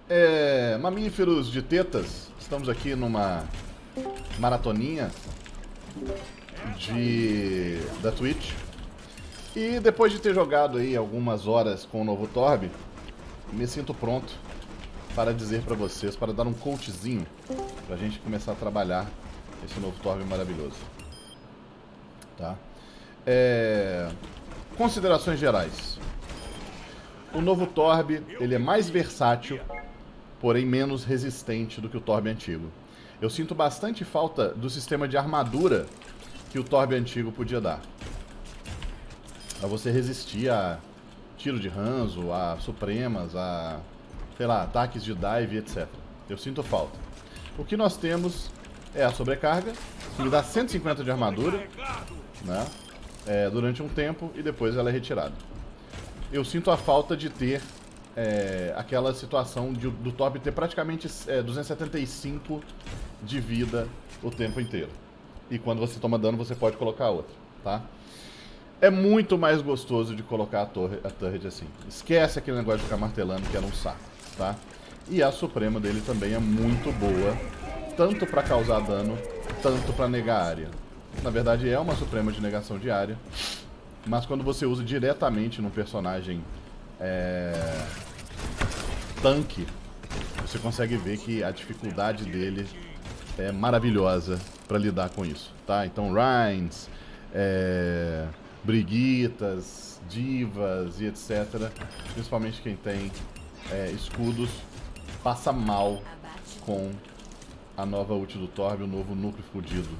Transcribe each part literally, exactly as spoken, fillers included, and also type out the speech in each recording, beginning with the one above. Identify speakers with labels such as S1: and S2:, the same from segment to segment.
S1: É, mamíferos de tetas, estamos aqui numa maratoninha de, da Twitch. E depois de ter jogado aí algumas horas com o novo Torb, me sinto pronto para dizer para vocês, para dar um coachzinho, para a gente começar a trabalhar esse novo Torb maravilhoso. Tá? É, considerações gerais. O novo Torb, ele é mais versátil, porém menos resistente do que o Torb antigo. Eu sinto bastante falta do sistema de armadura que o Torb antigo podia dar. Pra você resistir a tiro de ranzo, a supremas, a, sei lá, ataques de dive, etcétera. Eu sinto falta. O que nós temos é a sobrecarga, que me dá cento e cinquenta de armadura, né, é, durante um tempo, e depois ela é retirada. Eu sinto a falta de ter é, aquela situação de, do Torb ter praticamente é, duzentos e setenta e cinco de vida o tempo inteiro. E quando você toma dano, você pode colocar outra, tá? É muito mais gostoso de colocar a, torre, a turret assim. Esquece aquele negócio de ficar martelando, que era um saco, tá? E a Suprema dele também é muito boa, tanto para causar dano, tanto para negar área. Na verdade é uma Suprema de negação de área, mas quando você usa diretamente num personagem é, tanque, você consegue ver que a dificuldade dele é maravilhosa para lidar com isso, tá? Então Rhines, é, Briguitas, Divas e etcétera, principalmente quem tem é, escudos, passa mal com a nova ult do Torb, o novo núcleo fudido.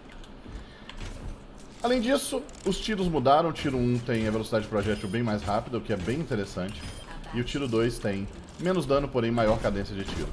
S1: Além disso, os tiros mudaram. O tiro um tem a velocidade de projétil bem mais rápida, o que é bem interessante. E o tiro dois tem menos dano, porém maior cadência de tiro.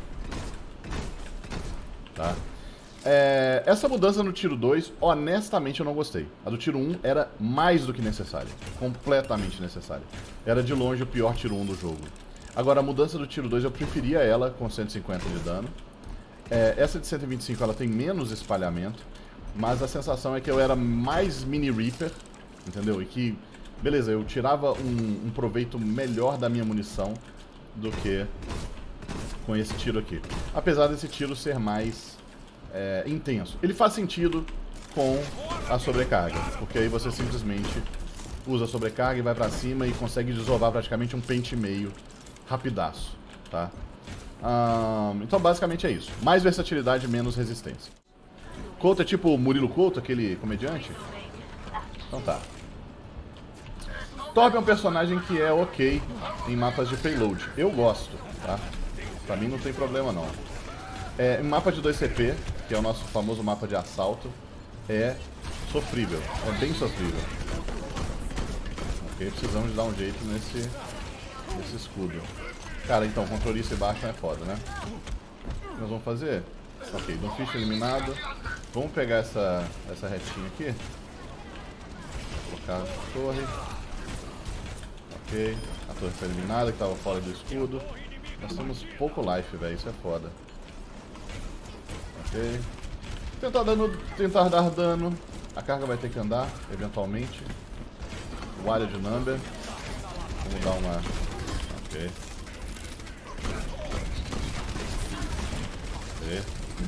S1: Tá? É, essa mudança no tiro dois, honestamente eu não gostei. A do tiro um era mais do que necessária. Completamente necessária. Era de longe o pior tiro um do jogo. Agora a mudança do tiro dois eu preferia ela com cento e cinquenta de dano. É, essa de cento e vinte e cinco ela tem menos espalhamento. Mas a sensação é que eu era mais mini Reaper, entendeu? E que, beleza, eu tirava um, um proveito melhor da minha munição do que com esse tiro aqui. Apesar desse tiro ser mais é, intenso. Ele faz sentido com a sobrecarga, porque aí você simplesmente usa a sobrecarga e vai pra cima e consegue desovar praticamente um pente e meio rapidaço, tá? Um, então basicamente é isso. Mais versatilidade, menos resistência. Couto é tipo o Murilo Couto, aquele comediante? Então tá. Torb é um personagem que é ok em mapas de payload. Eu gosto, tá? Pra mim não tem problema não. É, em mapa de dois C P, que é o nosso famoso mapa de assalto, é sofrível. É bem sofrível. Ok, precisamos de dar um jeito nesse, nesse escudo. Cara, então, controlista e baixo é foda, né? O que nós vamos fazer? Ok, Doomfist eliminado. Vamos pegar essa, essa retinha aqui. Colocar a torre. Ok. A torre foi eliminada, que estava fora do escudo. Nós temos pouco life, velho. Isso é foda. Ok. Tentar, dano, tentar dar dano. A carga vai ter que andar, eventualmente. Wire de number. Vamos dar uma... Ok. Ok.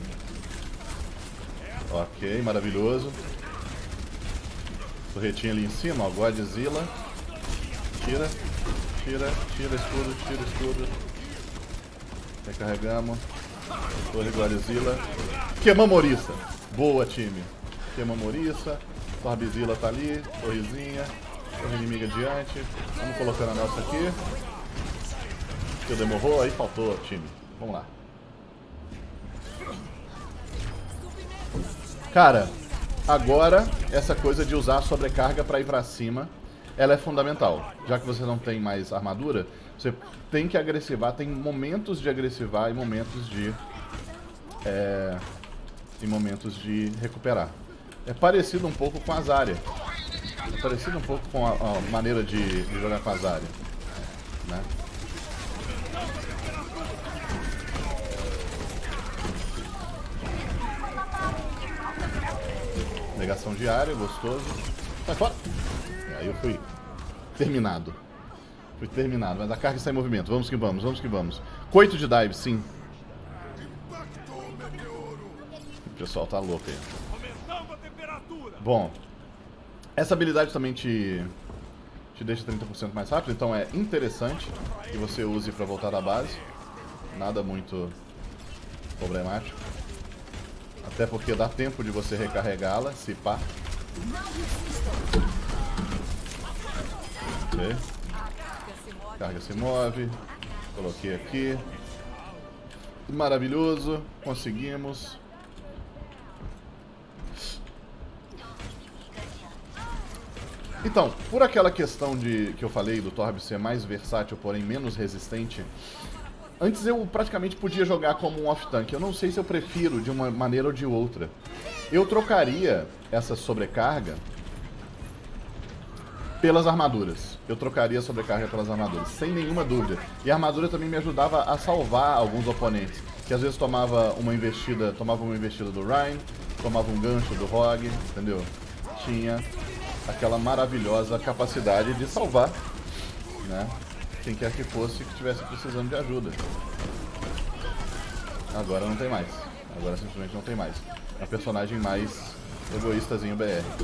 S1: Ok, maravilhoso. Torretinha ali em cima, ó, Godzilla. Tira, tira, tira escudo, tira escudo. Recarregamos. Torre Godzilla. Queimamos Orisa. Boa, time. Queimamos Orisa. Torbzilla tá ali, torrezinha. Torre inimiga adiante. Vamos colocando a nossa aqui. Que demorou, aí faltou, time. Vamos lá. Cara, agora essa coisa de usar a sobrecarga para ir pra cima, ela é fundamental. Já que você não tem mais armadura, você tem que agressivar, tem momentos de agressivar e momentos de... É, e momentos de recuperar. É parecido um pouco com a Zarya. É parecido um pouco com a, a maneira de, de jogar com a Zarya, né? Negação diária, gostoso. Sai fora! E aí eu fui terminado. Fui terminado, mas a carga está em movimento. Vamos que vamos, vamos que vamos. Coito de dive, sim. O pessoal tá louco aí. Bom, essa habilidade também te, te deixa trinta por cento mais rápido, então é interessante que você use para voltar da base. Nada muito problemático. Até porque dá tempo de você recarregá-la, se pá. Ok. Carga se move. Coloquei aqui. Maravilhoso. Conseguimos. Então, por aquela questão de que eu falei do Torb ser mais versátil, porém menos resistente, antes eu praticamente podia jogar como um off-tank. Eu não sei se eu prefiro de uma maneira ou de outra. Eu trocaria essa sobrecarga pelas armaduras. Eu trocaria a sobrecarga pelas armaduras, sem nenhuma dúvida. E a armadura também me ajudava a salvar alguns oponentes, que às vezes tomava uma investida, tomava uma investida do Rein, tomava um gancho do Rogue, entendeu? Tinha aquela maravilhosa capacidade de salvar, né, quem quer que fosse que estivesse precisando de ajuda. Agora não tem mais. Agora simplesmente não tem mais. É um personagem mais egoístazinho B R.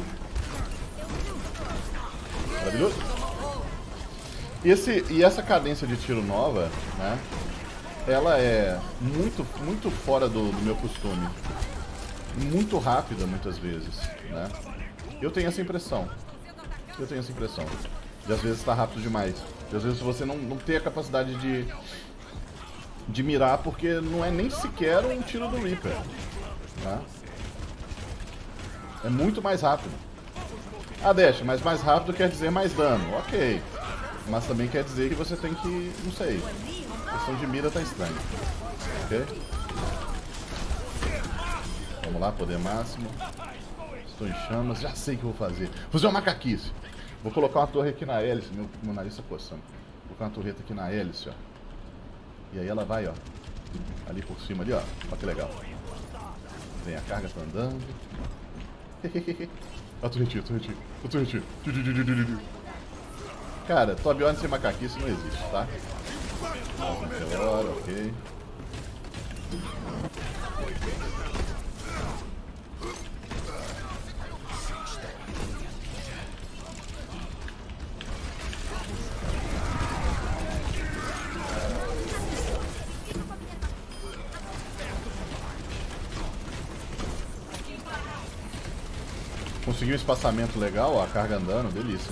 S1: Maravilhoso. E, esse, e essa cadência de tiro nova, né, ela é muito, muito fora do, do meu costume. Muito rápida muitas vezes, né. Eu tenho essa impressão. Eu tenho essa impressão. De às vezes estar rápido demais. De às vezes você não, não tem a capacidade de, de mirar, porque não é nem sequer um tiro do Reaper. Né? É muito mais rápido. Ah, Dash, mas mais rápido quer dizer mais dano. Ok. Mas também quer dizer que você tem que... não sei. A questão de mira tá estranha. Ok? Vamos lá, poder máximo. Estou em chamas, já sei o que eu vou fazer. Vou fazer uma macaquice. Vou colocar uma torre aqui na hélice, meu, meu nariz tá coçando. Vou colocar uma torreta aqui na hélice, ó. E aí ela vai, ó. Ali por cima, ali, ó. Olha que legal. Vem, a carga tá andando. A torretinha, a torretinha, a torretinha. Cara, Torbjorn sem macaquice não existe, tá? Agora, ok. Consegui um espaçamento legal, ó, a carga andando, delícia.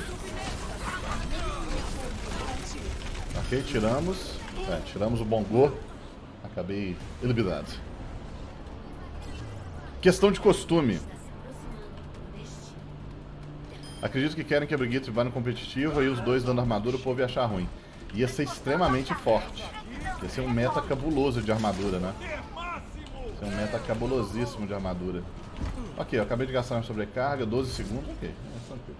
S1: Ok, tiramos. É, tiramos o Bongo. Acabei eliminado. Questão de costume. Acredito que querem que a Brigitte vá no competitivo e os dois dando armadura o povo ia achar ruim. Ia ser extremamente forte. Ia ser um meta cabuloso de armadura, né? Ia ser um meta cabulosíssimo de armadura. Ok, eu acabei de gastar uma sobrecarga, doze segundos, ok, é tranquilo.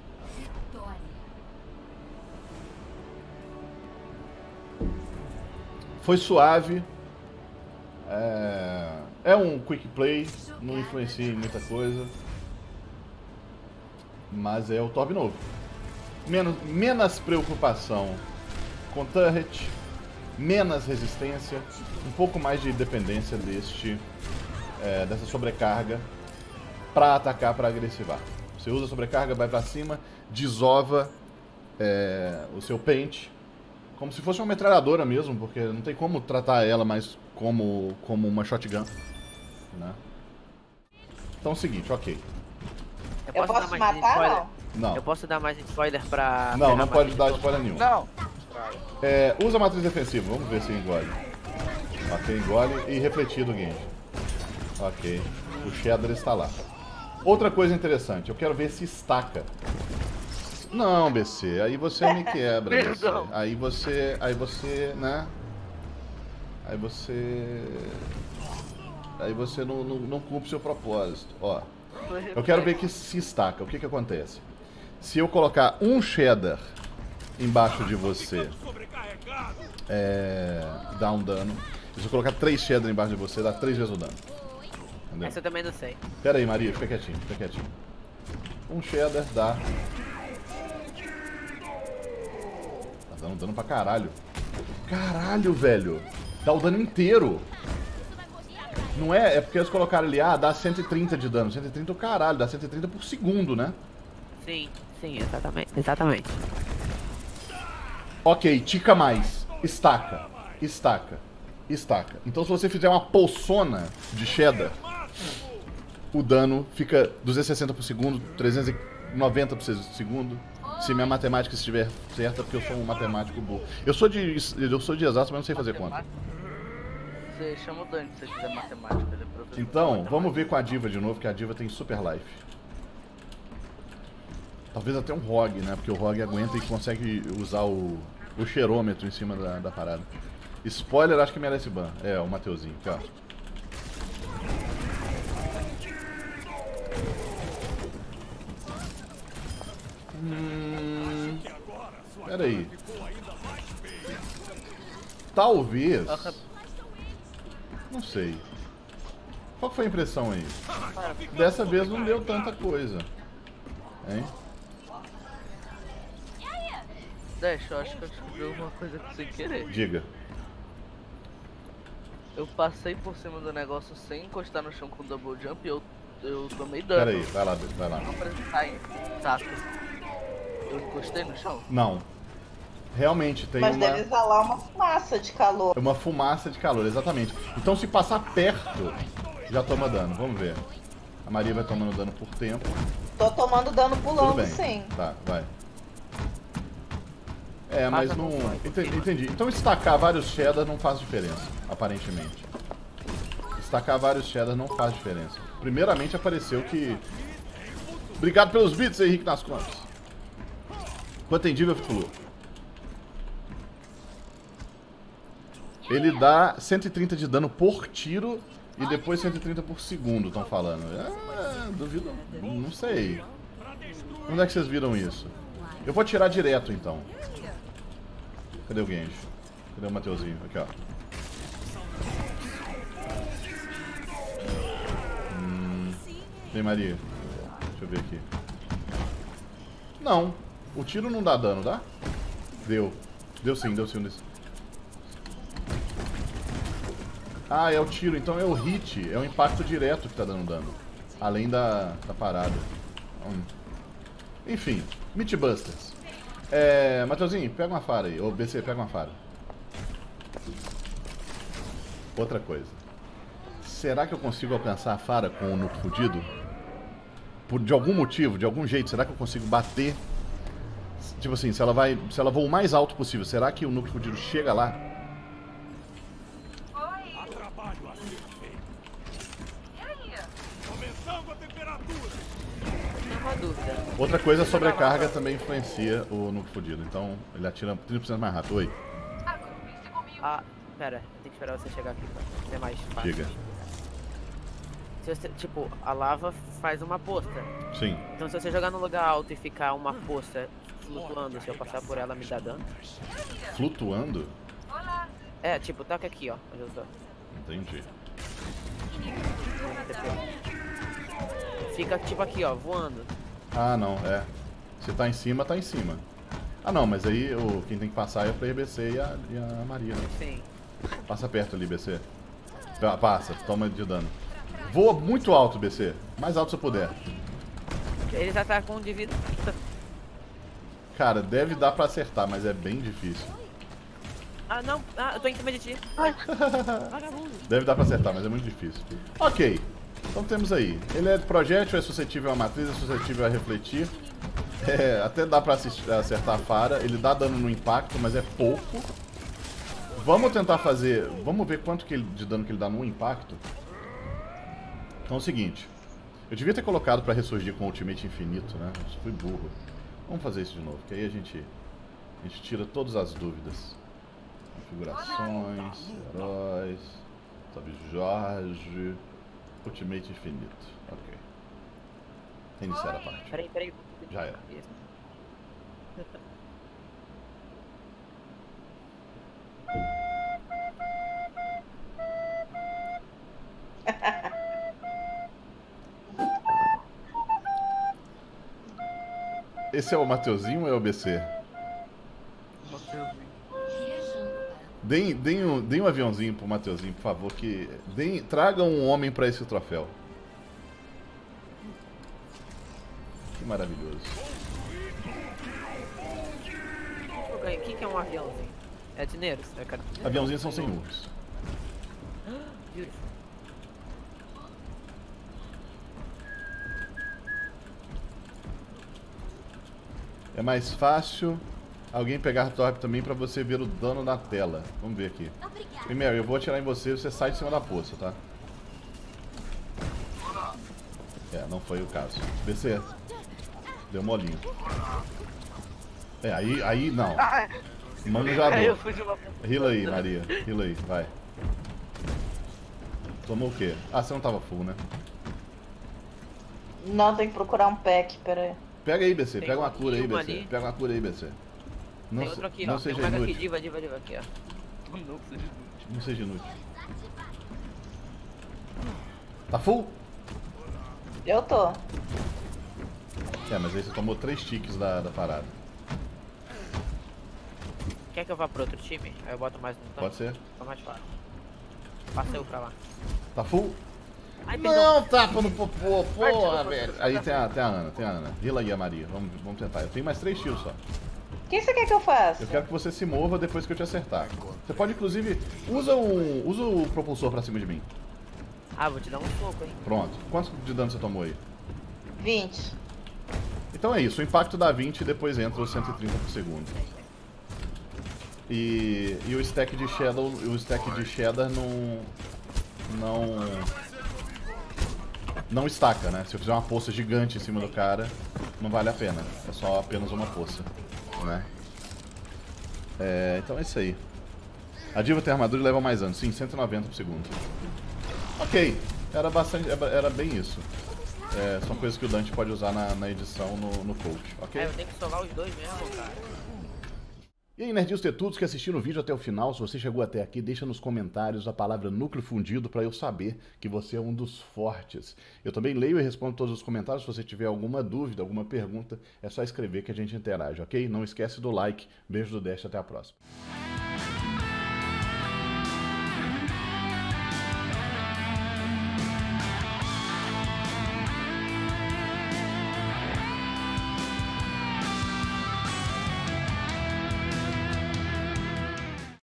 S1: Foi suave. É, é um quick play, não influencia em muita coisa. Mas é o Torb novo. Menos, menos preocupação com turret, menos resistência, um pouco mais de dependência deste, é, dessa sobrecarga para atacar, para agressivar. Você usa a sobrecarga, vai para cima, desova é, o seu pente, como se fosse uma metralhadora mesmo, porque não tem como tratar ela mais como, como uma shotgun, né? Então é o seguinte, ok.
S2: Eu posso, eu posso dar mais matar, spoiler? Não? Não. Eu posso dar mais spoiler pra...
S1: Não, não pode dar spoiler nenhum.
S2: Não.
S1: É, usa a matriz defensiva, vamos ver se engole. Ok, engole e refletido o Genji. Ok, o Shader está lá. Outra coisa interessante, eu quero ver se estaca. Não, B C, aí você me quebra, B C. Aí você, aí você, né? Aí você... Aí você não, não, não cumpre seu propósito. Ó, eu quero ver que se estaca. O que que acontece? Se eu colocar um Shader embaixo de você, é, dá um dano. Se eu colocar três Shader embaixo de você, dá três vezes o dano. Entendeu?
S2: Essa eu também não sei.
S1: Pera aí, Maria, fica quietinho, fica quietinho. Um Shader dá... Tá dando dano pra caralho. Caralho, velho. Dá o dano inteiro. Não é? É porque eles colocaram ali, ah, dá cento e trinta de dano. cento e trinta o caralho, dá cento e trinta por segundo, né?
S2: Sim, sim, exatamente. Exatamente.
S1: Ok, tica mais. Estaca. Estaca. Estaca. Então se você fizer uma poçona de cheddar, o dano fica duzentos e sessenta por segundo, trezentos e noventa por segundo. Se minha matemática estiver certa, porque eu sou um matemático burro. Eu sou de, eu sou de exato, mas não sei fazer conta.
S3: Você chama o Dani se você quiser matemática. Ele é professor.
S1: Então, vamos ver com a Diva de novo, que a Diva tem super life. Talvez até um Rogue, né? Porque o Rogue aguenta e consegue usar o, o cheirômetro em cima da, da parada. Spoiler, acho que merece ban. É, o Mateuzinho, cara. Hum, pera aí. Talvez. Não sei. Qual foi a impressão aí? Dessa vez não deu tanta coisa. Hein?
S3: Deixa, eu acho que eu descobri uma coisa que sem querer.
S1: Diga.
S3: Eu passei por cima do negócio sem encostar no chão com double jump e eu, eu tomei dano.
S1: Pera aí, vai lá, vai lá.
S3: Não precisa em tato. Eu encostei no chão?
S1: Não. Realmente tem
S4: Mas
S1: uma...
S4: deve exalar uma fumaça de calor.
S1: Uma fumaça de calor, exatamente. Então se passar perto, já toma dano. Vamos ver. A Maria vai tomando dano por tempo.
S4: Tô tomando dano pulando, sim.
S1: Tá, vai. É, mas não... Entendi, entendi. Então estacar vários cheddar não faz diferença, aparentemente. Estacar vários cheddar não faz diferença. Primeiramente apareceu que... Obrigado pelos bits, Henrique nas contas. Quanto tem diva, eu fico louco. Ele dá cento e trinta de dano por tiro e depois cento e trinta por segundo, estão falando. É, duvido, não sei. Onde é que vocês viram isso? Eu vou tirar direto, então. Cadê o Genji? Cadê o Mateuzinho? Aqui, ó. Hum, tem Maria. Deixa eu ver aqui. Não. O tiro não dá dano, dá? Deu. Deu sim, deu sim. Deu sim. Ah, é o tiro. Então é o hit. É o impacto direto que tá dando dano. Além da, da parada. Hum. Enfim. Mythbusters. É... Mateuzinho, pega uma fara aí. Ou B C, pega uma fara. Outra coisa. Será que eu consigo alcançar a fara com o nuke fudido? Por, de algum motivo, de algum jeito, será que eu consigo bater? Tipo assim, se ela vai. Se ela voa o mais alto possível, será que o nuke fudido chega lá? Outra coisa, a sobrecarga também influencia o nuke fudido. Então ele atira trinta por cento mais rápido. Oi.
S2: Ah, pera, tem que esperar você chegar aqui pra ser mais fácil.
S1: Chega.
S2: Se você, tipo, a lava faz uma poça.
S1: Sim.
S2: Então se você jogar num lugar alto e ficar uma poça flutuando, se eu passar por ela, me dá dano?
S1: Flutuando?
S2: É, tipo, toca aqui, ó. Onde eu tô.
S1: Entendi.
S2: Fica tipo aqui, ó, voando.
S1: Ah, não, é. Se tá em cima, tá em cima. Ah, não, mas aí o, quem tem que passar é o player B C e a, e a Maria, né?
S2: Sim.
S1: Passa perto ali, B C. Passa, toma de dano. Voa muito alto, B C. Mais alto se eu puder.
S2: Eles atacam de vida.
S1: Cara, deve dar pra acertar, mas é bem difícil.
S2: Ah, não. Ah, eu tô em cima de ti.
S1: Deve dar pra acertar, mas é muito difícil. Ok. Então temos aí. Ele é projétil, é suscetível à matriz, é suscetível a refletir. É, até dá pra assistir, acertar a fara. Ele dá dano no impacto, mas é pouco. Vamos tentar fazer... Vamos ver quanto que ele, de dano que ele dá no impacto. Então é o seguinte. Eu devia ter colocado pra ressurgir com o Ultimate Infinito, né? Eu fui burro. Vamos fazer isso de novo, que aí a gente, a gente tira todas as dúvidas. Configurações, heróis, sabe, Jorge, Ultimate Infinito. Ok. Iniciar a parte.
S2: Peraí, peraí.
S1: Já era. Esse é o Mateuzinho ou é o B C?
S3: Mateuzinho.
S1: Deem, deem, um, deem um aviãozinho pro Mateuzinho, por favor, que... Deem, tragam um homem pra esse troféu. Que maravilhoso.
S2: O que, que é um aviãozinho? É dinheiro? É cara...
S1: Aviãozinhos são sem ursos. É mais fácil alguém pegar torpe também pra você ver o dano na tela. Vamos ver aqui. Primeiro, eu vou atirar em você e você sai de cima da poça, tá? É, não foi o caso. B C. Deu molinho. É, aí, aí não. Manjador. Rila aí, Maria. Rila aí, vai. Tomou o quê? Ah, você não tava full, né?
S4: Não, tem que procurar um pack, pera aí.
S1: Pega aí, B C. Pega uma cura aí, B C. Pega uma cura aí, B C.
S2: Não, tem outro aqui,
S1: não
S2: ó.
S1: seja
S2: tem um
S1: inútil.
S2: aqui, diva, diva, diva, aqui, ó.
S3: Não seja inútil.
S1: Não seja inútil. Tá full?
S4: Eu tô.
S1: É, mas aí você tomou três tiques da, da parada.
S2: Quer que eu vá pro outro time? Aí eu boto mais no tanque.
S1: Pode ser.
S2: Fica mais fácil. Passei o pra lá.
S1: Tá full?
S2: Ai,
S1: não, tapa no popô, porra, velho. Aí tem a, tem a Ana, tem a Ana. Rila aí a Maria, vamos, vamos tentar. Eu tenho mais três tiros só.
S4: O que você quer que eu faça?
S1: Eu quero que você se mova depois que eu te acertar. Você pode, inclusive, usa, um, usa o propulsor pra cima de mim.
S2: Ah, vou te dar um soco, hein.
S1: Pronto. Quanto de dano você tomou aí?
S4: vinte.
S1: Então é isso, o impacto dá vinte e depois entra os cento e trinta por segundo. E, e o stack de Shadow, o stack de Shadow não... Não... Não estaca, né? Se eu fizer uma poça gigante em cima do cara, não vale a pena. É só apenas uma poça, né? É, então é isso aí. A diva tem armadura e leva mais anos. Sim, cento e noventa por segundo. Ok, era bastante, era bem isso. É, são coisas que o Dante pode usar na, na edição no, no coach, ok?
S2: É, eu tenho que solar os dois mesmo, cara.
S1: E aí, nerdinhos tetudos que assistiram o vídeo até o final, se você chegou até aqui, deixa nos comentários a palavra núcleo fundido para eu saber que você é um dos fortes. Eu também leio e respondo todos os comentários. Se você tiver alguma dúvida, alguma pergunta, é só escrever que a gente interage, ok? Não esquece do like. Beijo do Dash, até a próxima.